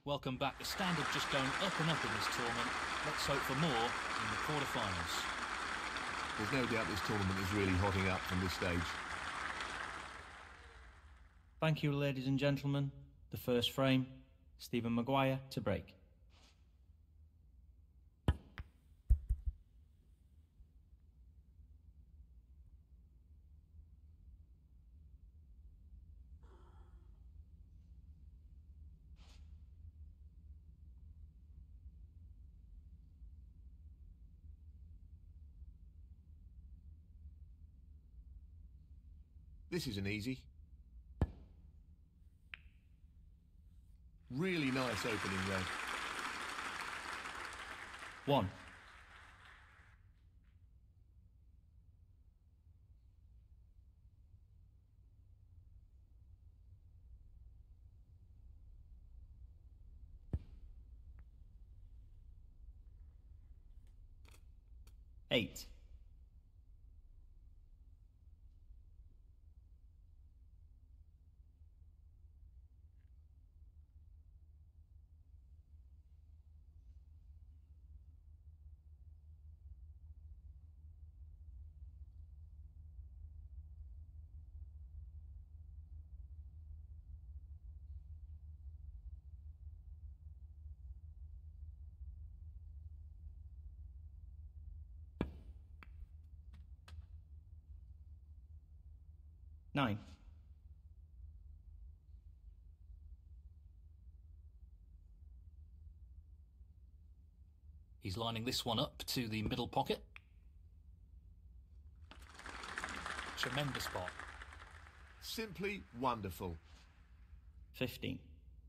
Welcome back. The standard just going up and up in this tournament. Let's hope for more in the quarterfinals. There's no doubt this tournament is really hotting up from this stage. Thank you, ladies and gentlemen. The first frame, Stephen Maguire to break. This isn't easy. Really nice opening there. 1. Eight. Nine. He's lining this one up to the middle pocket. Tremendous spot. Simply wonderful. 15.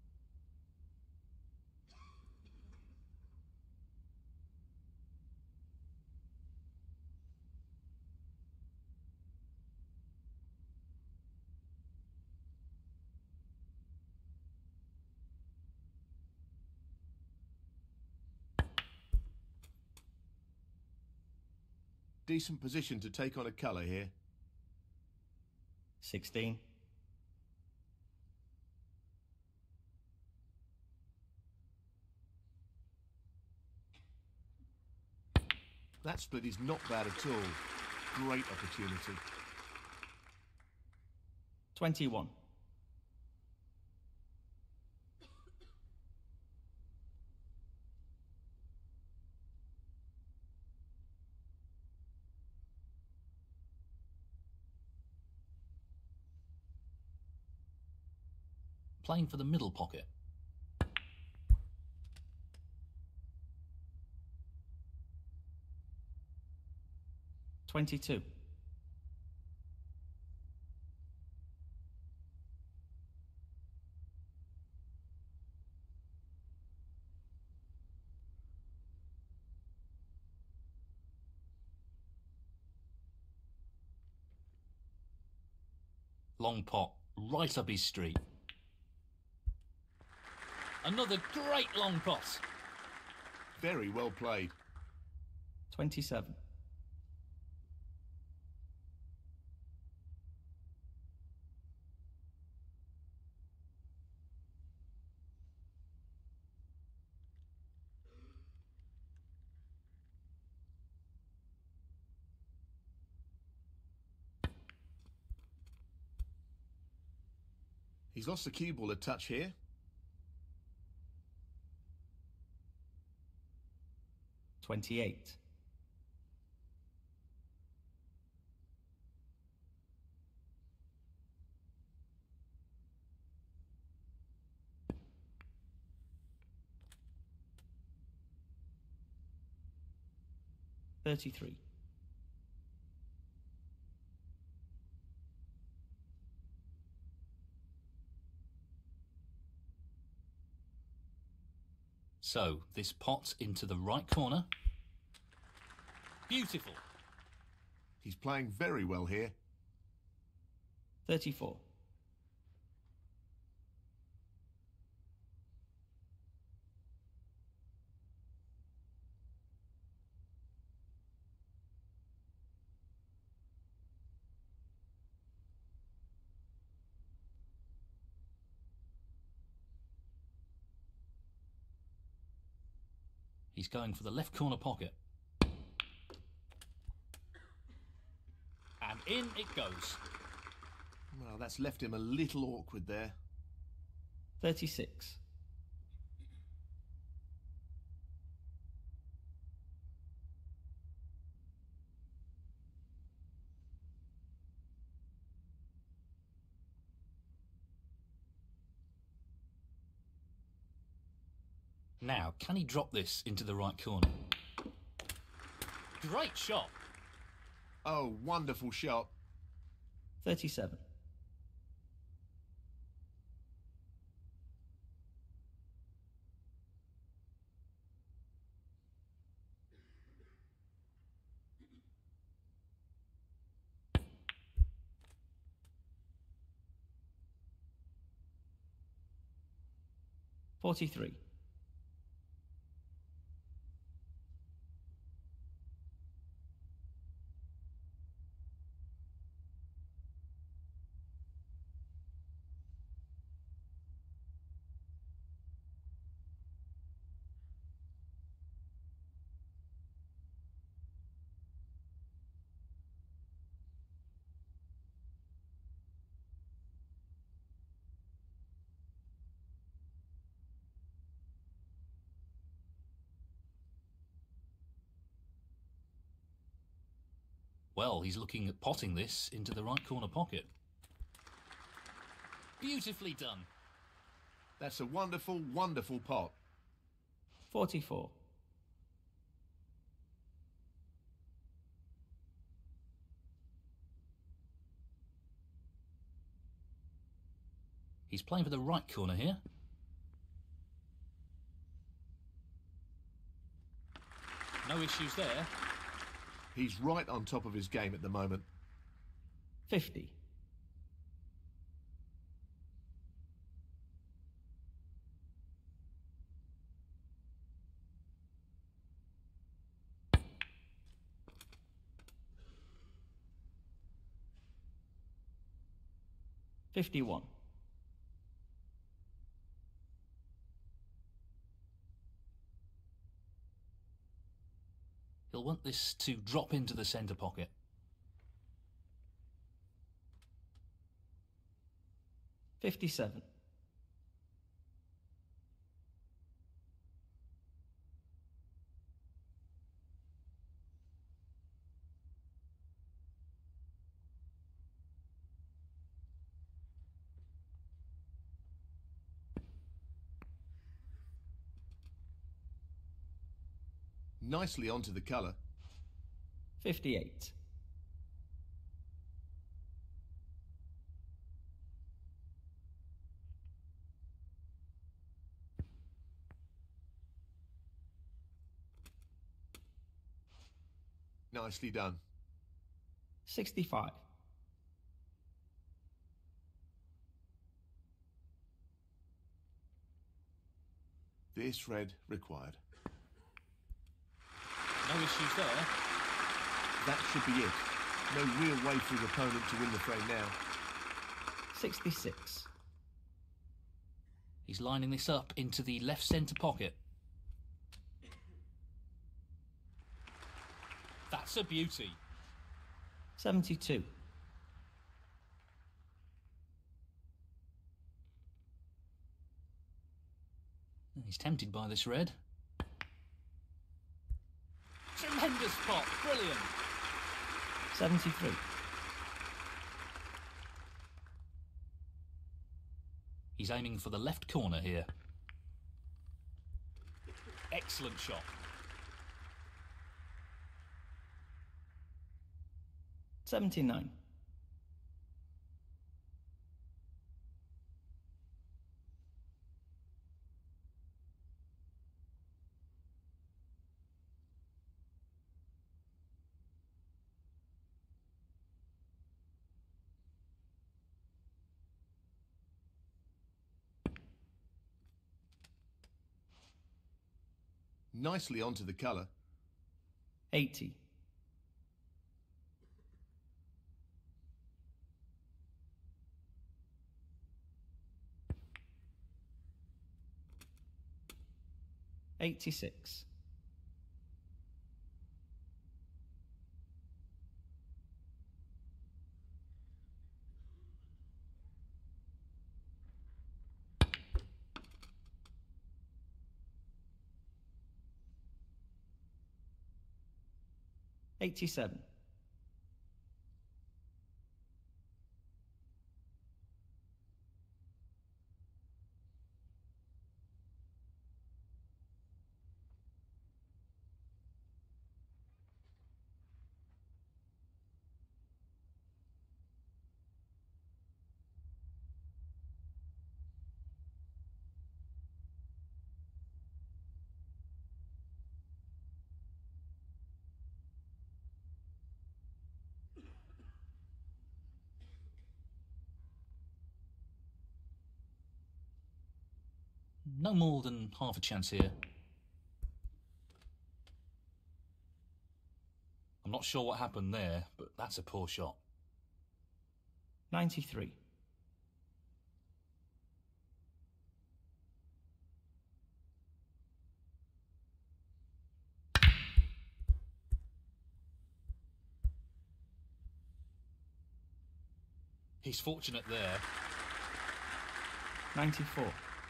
Decent position to take on a colour here. 16. That split is not bad at all. Great opportunity. 21. Playing for the middle pocket. 22. Long pot, right up his street. Another great long pot. Very well played. 27. He's lost the cue ball a touch here. 28. $33. So, this pot into the right corner. Beautiful. He's playing very well here. 34. He's going for the left corner pocket. And in it goes. Well, that's left him a little awkward there. 36. Now, can he drop this into the right corner? Great shot. Oh, wonderful shot. 37. $43. Well, he's looking at potting this into the right corner pocket. Beautifully done. That's a wonderful, wonderful pot. 44. He's playing for the right corner here. No issues there. He's right on top of his game at the moment. 50. $51. He'll want this to drop into the centre pocket. $57. Nicely onto the colour. 58. Nicely done. 65. This red required. No issues there. That should be it. No real way for his opponent to win the frame now. 66. He's lining this up into the left centre pocket. That's a beauty. 72. He's tempted by this red. Tremendous pot, brilliant. 73. He's aiming for the left corner here. Excellent shot. $79. Nicely onto the colour. 80. $86. 87. No more than half a chance here. I'm not sure what happened there, but that's a poor shot. 93. He's fortunate there. 94.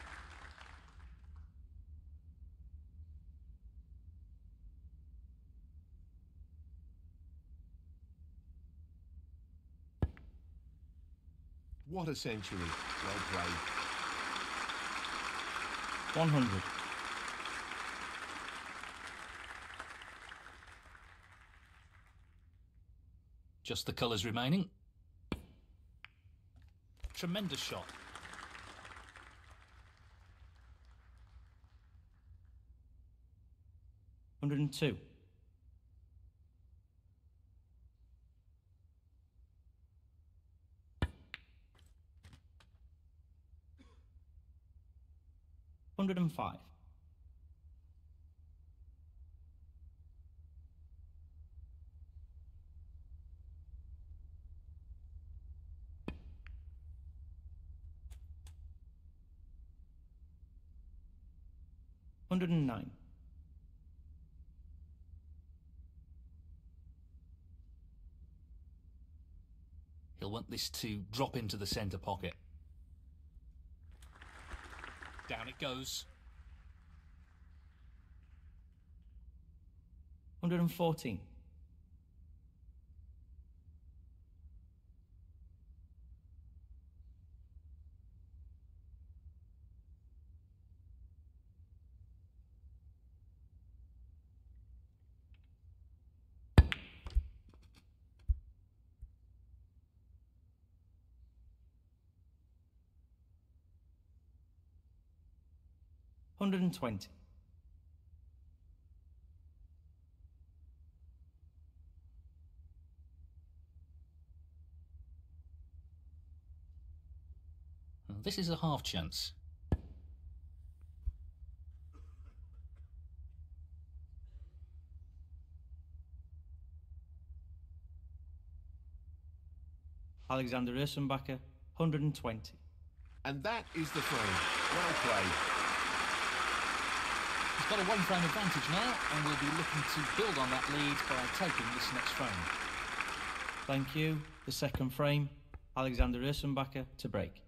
What a century. Well played. 100. Just the colours remaining. Tremendous shot. 102. 105. 109. 'He'll want this to drop into the centre pocket. Down it goes. 114. 120. 'This is a half chance. Alexander Ursenbacher, 120. And that is the frame. Well played. He's got a one-frame advantage now, and will be looking to build on that lead by taking this next frame. Thank you. The second frame, Alexander Ursenbacher to break.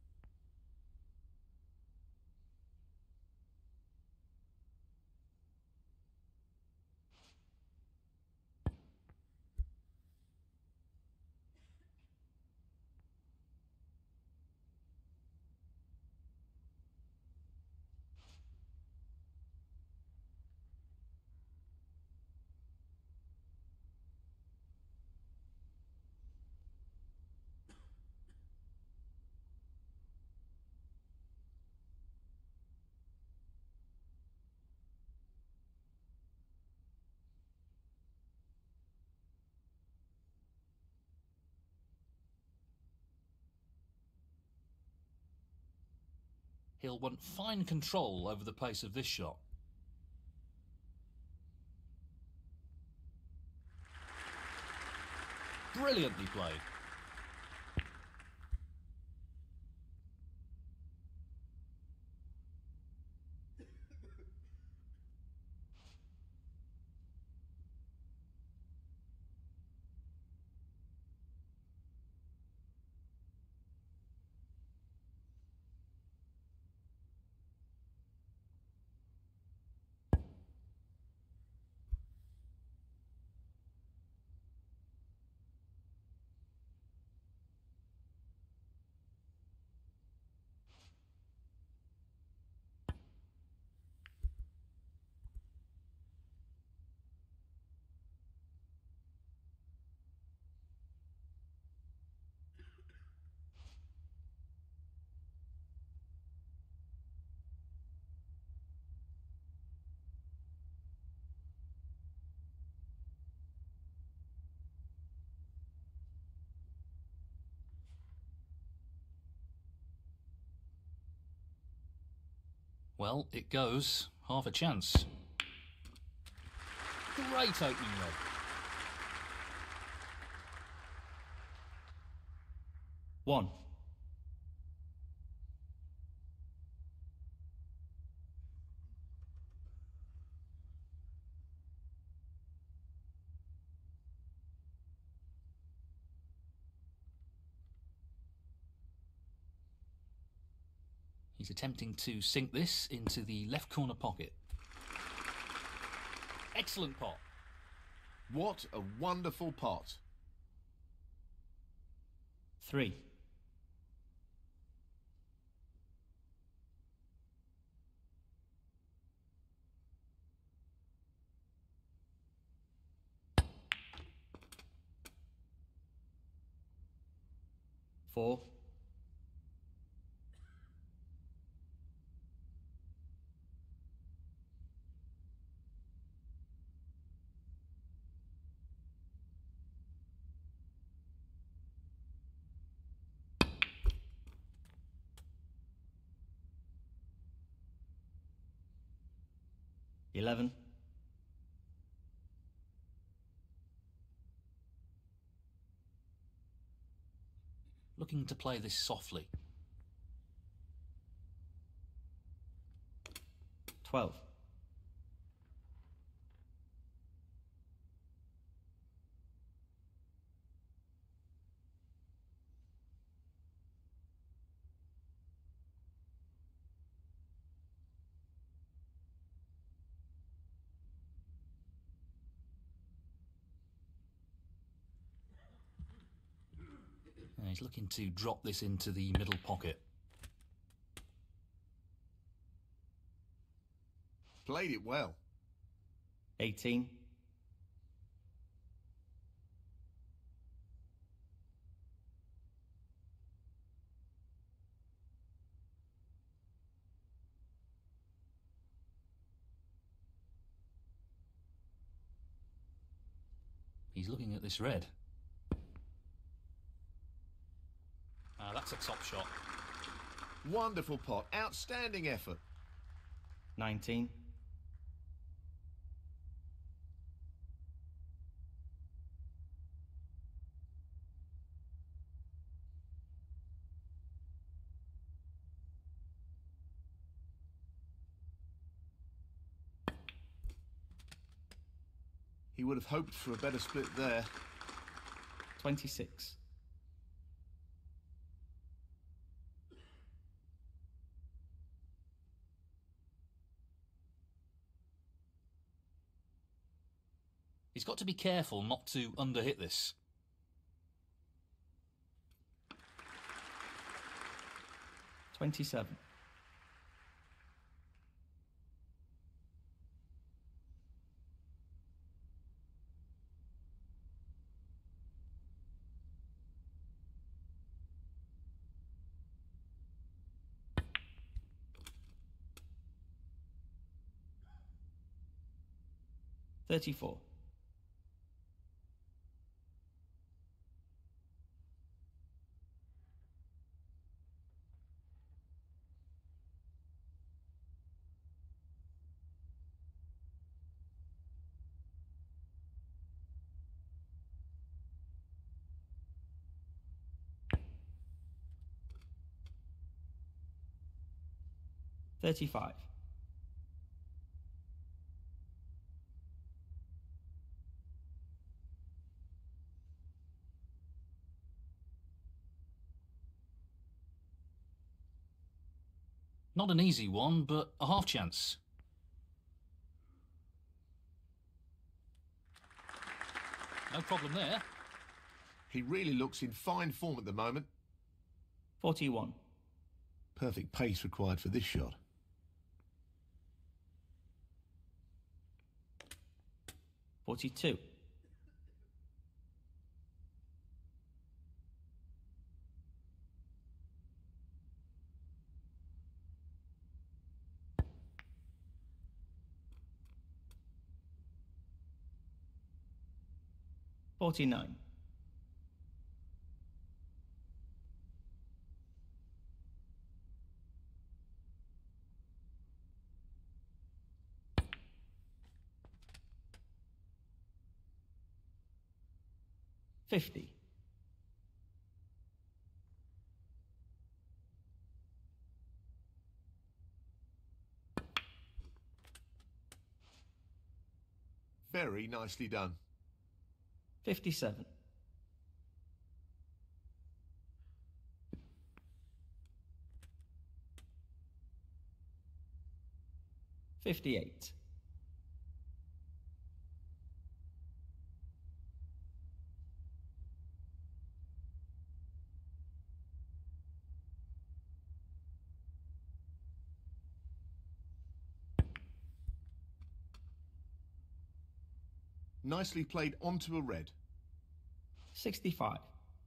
He'll want fine control over the pace of this shot. Brilliantly played. Well, it goes. Half a chance. Great opening red. One. He's attempting to sink this into the left corner pocket. Excellent pot. What a wonderful pot. 3. Four. Eleven. Looking to play this softly. 12. He's looking to drop this into the middle pocket. Played it well. 18. He's looking at this red. That's a top shot. Wonderful pot. Outstanding effort. 19. He would have hoped for a better split there. 26. He's got to be careful not to underhit this. 27. $34. $35. Not an easy one, but a half chance. No problem there. He really looks in fine form at the moment. 41. Perfect pace required for this shot. 42. $49. 50. Very nicely done. 57. 58. 'Nicely played onto a red. 65.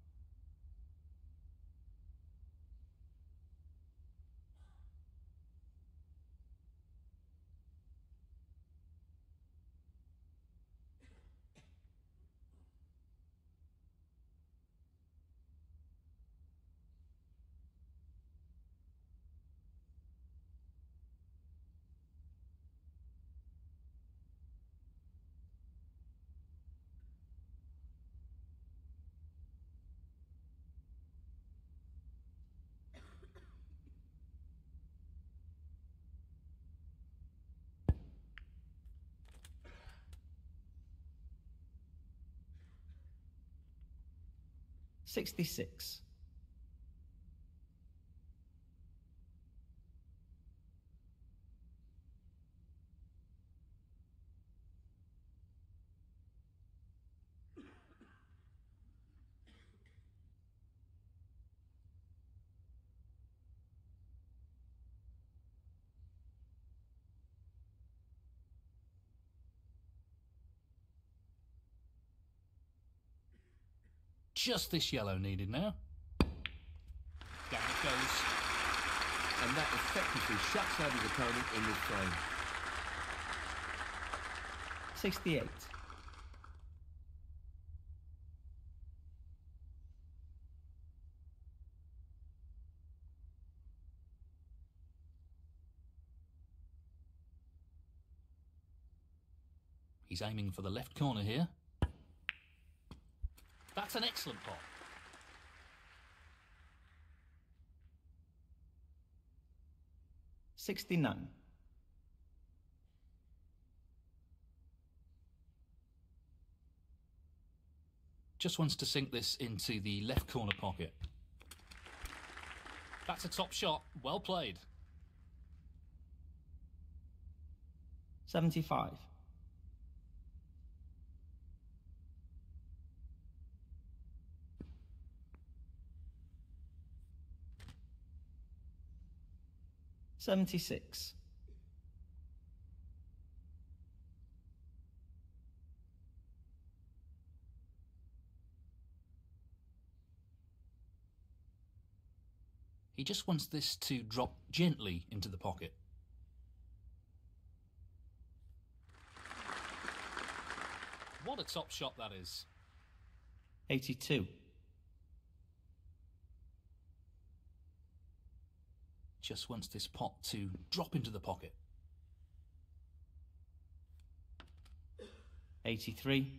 66. Just this yellow needed now. Down it goes. And that effectively shuts out his opponent in this frame. 68. 'He's aiming for the left corner here. That's an excellent pot. 69. 'Just wants to sink this into the left corner pocket. That's a top shot. Well played. 75. 76. 'He just wants this to drop gently into the pocket. What a top shot that is. 82. Just wants this pot to drop into the pocket. 83.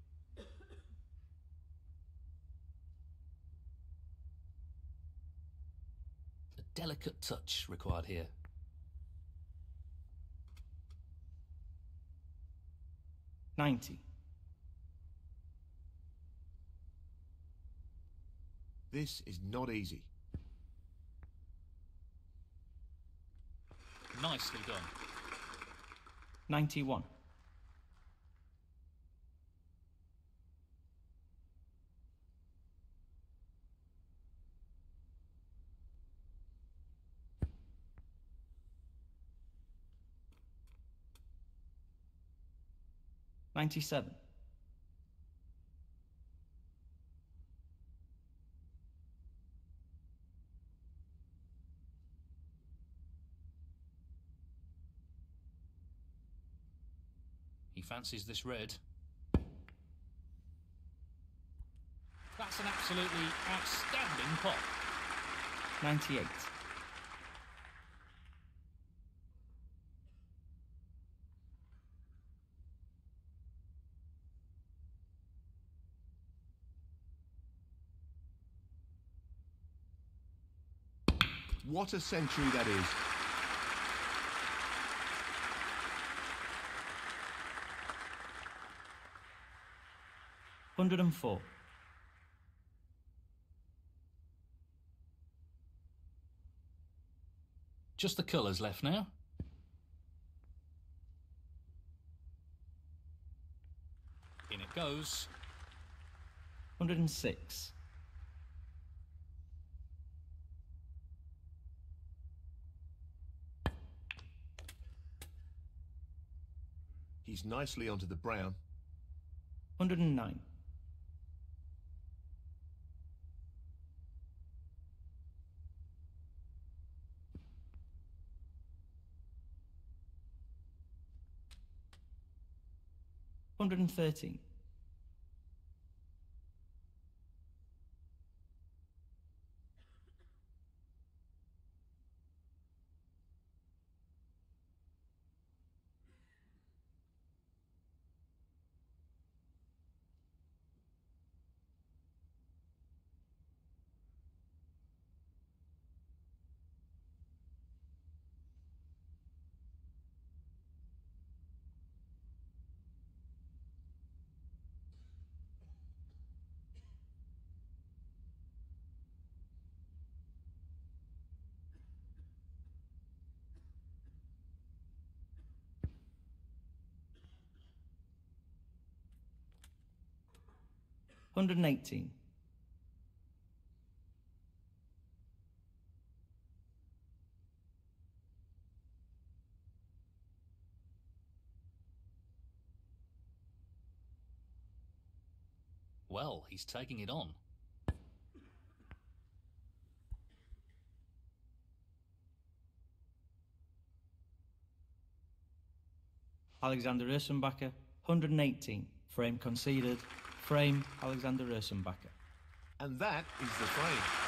'A delicate touch required here. 90. This is not easy. Nicely done. 91. 97. 'He fancies this red. That's an absolutely outstanding pot. 98. What a century that is. £104. Just the colours left now. In it goes. 106. He's nicely onto the brown. 109. £113. £118. Well, he's taking it on. Alexander Ursenbacher, 118. Frame conceded. Frame, Alexander Ursenbacher. And that is the frame.